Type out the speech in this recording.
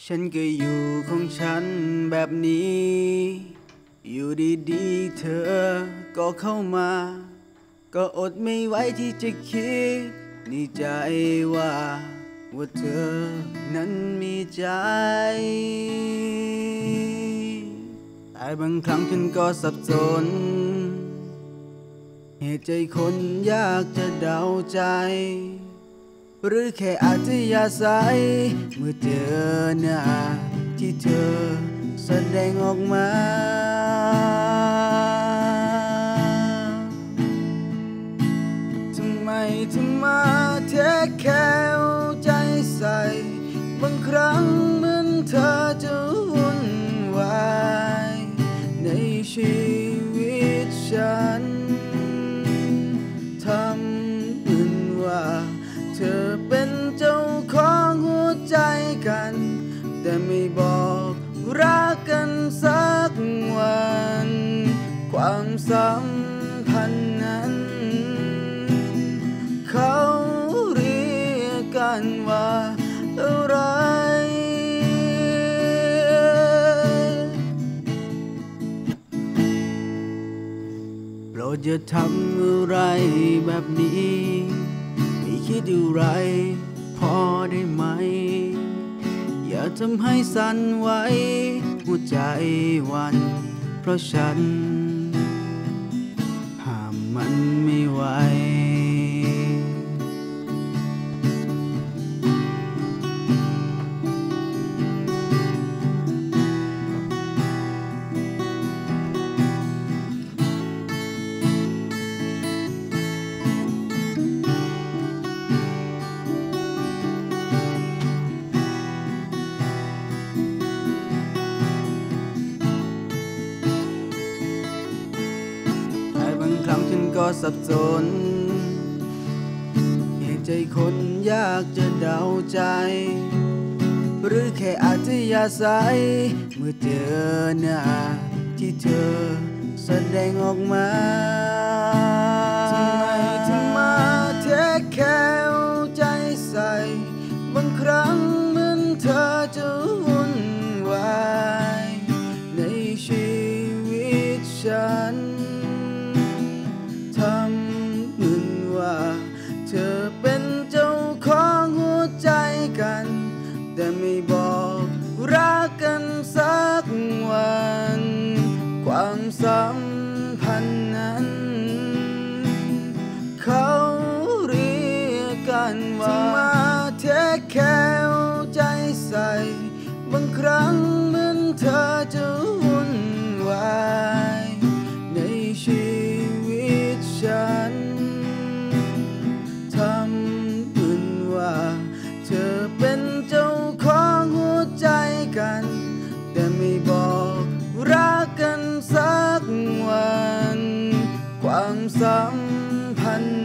ฉันก็อยู่ของฉันแบบนี้อยู่ดีๆเธอก็เข้ามาก็อดไม่ไหวที่จะคิดในใจว่าเธอนั้นมีใจแต่บางครั้งฉันก็สับสนเหตุใจคนยากจะเดาใจหรือแค่อาจจะยาศัยเมื่อเจอหน้าที่เธอแสดงออกมาทำไมถึงมาเทคแคร์ใจใส่บางครั้งเหมือนเธอจะวุ่นวายในชีวิตฉันทำเหมือนว่าเธอเป็นเจ้าของหัวใจกันแต่ไม่บอกรักกันสักวันความสัมพันธ์นั้นเขาเรียกกันว่าอะไรโปรดอย่าทำอะไรแบบนี้ไม่คิดอะไรพอได้ไหมอย่าทำให้สั่นไหวหัวใจวันเพราะฉันห้ามมันไม่ไหวบางครั้งฉันก็สับสนเหตุใจคนยากจะเดาใจหรือแค่อาจจะยาศัยเมื่อเจอหน้าที่เธอแสดงออกมาทำไมถึงมาเทคแคร์ใจใส่บางครั้งเหมือนเธอจะวุ่นวายในชีวิตฉันทำเหมือนว่าเธอเป็นเจ้าของหัวใจกันแต่ไม่บอกรักกันสักวันความสัมพันธ์นั้นเขาเรียกกันว่ามาเทคแคร์ใจใส่บางครั้งเหมือนเธอจะวุ่นวายในชีวิตฉันทำเหมือนว่าเธอเป็นเจ้าของหัวใจกันแต่ไม่บอกรักกันสักวันความสัมพันธ์